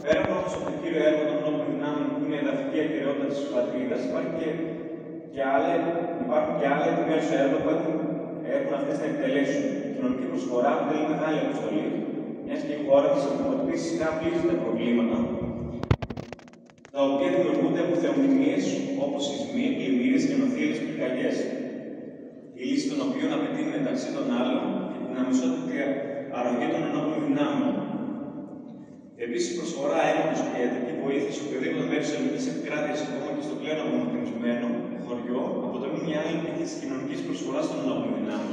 Πέρα από το κύριο έργο των ενόπλων δυνάμεων που είναι η εδαφική ακεραιότητα της πατρίδας, υπάρχουν και άλλα επιμέρους έργα που έχουν αυτές να εκτελέσουν. Η κοινωνική προσφορά αποτελεί μεγάλη αποστολή, μιας και η χώρα της αντιμετωπίζει συχνά πλήστα προβλήματα, τα οποία δημιουργούνται από θεομηνίες όπως σεισμοί, πλημμύρες και νοθείες πυρκαγιές. Η λύση των οποίων απαιτεί μεταξύ των άλλων την αμεσότητα αρρωγή των ενόπλων δυνάμεων. Επίσης, η προσφορά αίματος και ιατρική βοήθεια σε οποιοδήποτε μέρος της ελληνικής επικράτειας, ακόμα και στο πλέον απομακρυσμένο χωριό, αποτελούν μια άλλη πτυχή της κοινωνικής προσφοράς των ενόπλων δυνάμεων.